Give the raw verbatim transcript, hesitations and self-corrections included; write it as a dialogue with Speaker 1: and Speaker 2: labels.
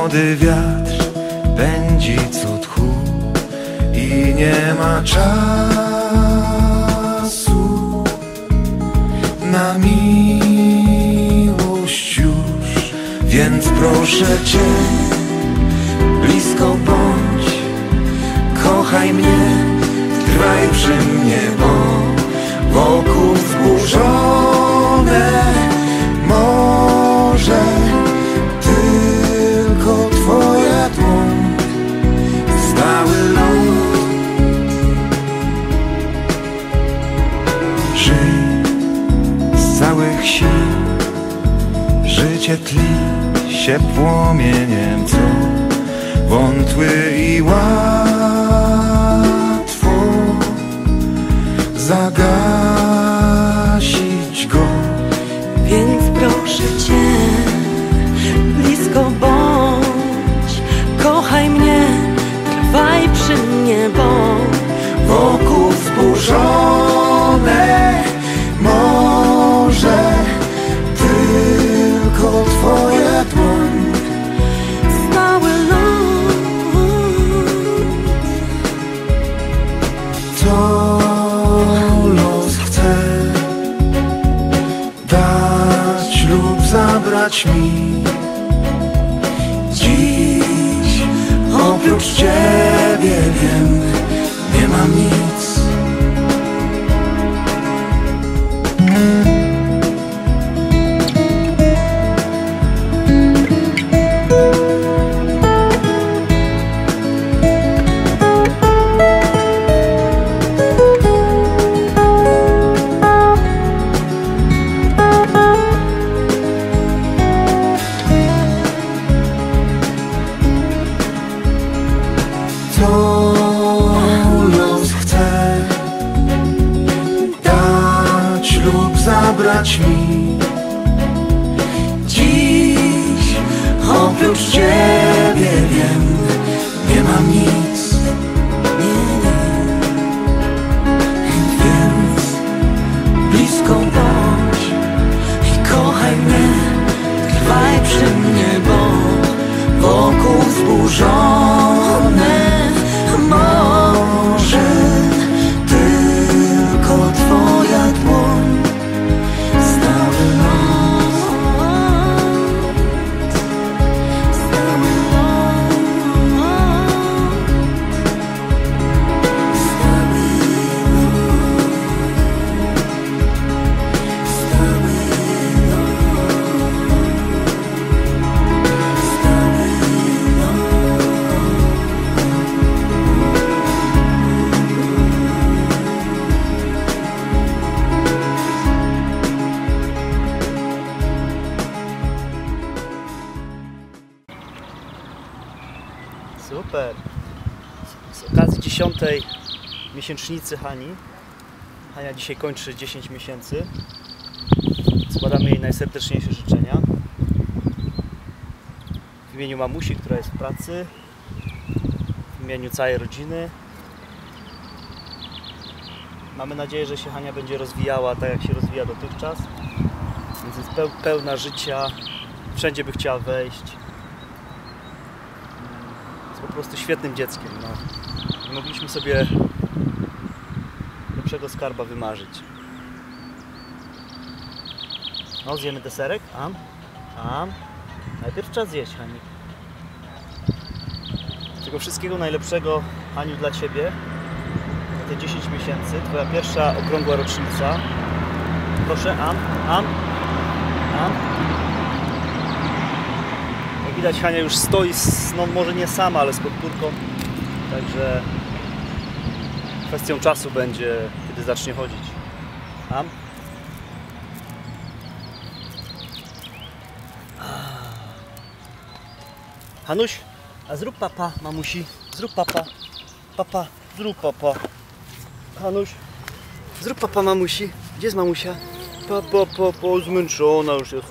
Speaker 1: Młody wiatr pędzi co tchu i nie ma czasu na miłość już. Więc proszę Cię, blisko bądź, kochaj mnie, trwaj przy mnie, bo wokół wzburzone morze tylko Twoja dłoń, stały ląd. Żyj z całych sił, życie tli się płomieniem, co wątły i łatwo zagasić go.
Speaker 2: Więc proszę Cię, blisko bądź, kochaj mnie, trwaj przy mnie, bo
Speaker 1: wokół wzburzone morze tylko Twoja dłoń,
Speaker 2: stały ląd.
Speaker 1: to los chce dać lub zabrać mi. Dziś oprócz Ciebie wiem, nie mam nic. To los chce dać lub zabrać mi. Dziś oprócz Ciebie wiem, nie mam nic. Więc blisko bądź i kochaj mnie, trwaj przy mnie, bo wokół wzburzone morze tylko Twoja dłoń, stały ląd, stały ląd, stały ląd, stały
Speaker 3: Super! Z okazji dziesiątej miesięcznicy Hani, Hania dzisiaj kończy dziesięć miesięcy, składamy jej najserdeczniejsze życzenia w imieniu mamusi, która jest w pracy, w imieniu całej rodziny. Mamy nadzieję, że się Hania będzie rozwijała tak, jak się rozwija dotychczas, więc jest pełna życia, wszędzie by chciała wejść. Po prostu świetnym dzieckiem. No. Nie mogliśmy sobie lepszego skarba wymarzyć. No, zjemy deserek? Am? Am? Najpierw trzeba zjeść, Hani. Tego wszystkiego najlepszego, Haniu, dla Ciebie. Na te dziesięć miesięcy. Twoja pierwsza okrągła rocznica. Proszę, am? Am? Am? Widać, Hania już stoi, z, no może nie sama, ale z podpórką, także kwestią czasu będzie, kiedy zacznie chodzić. Am? Hanuś, a zrób papa, mamusi, zrób papa, papa, zrób papa. Hanuś, zrób papa, mamusi, gdzie jest mamusia? Papa, papa, zmęczona już jest.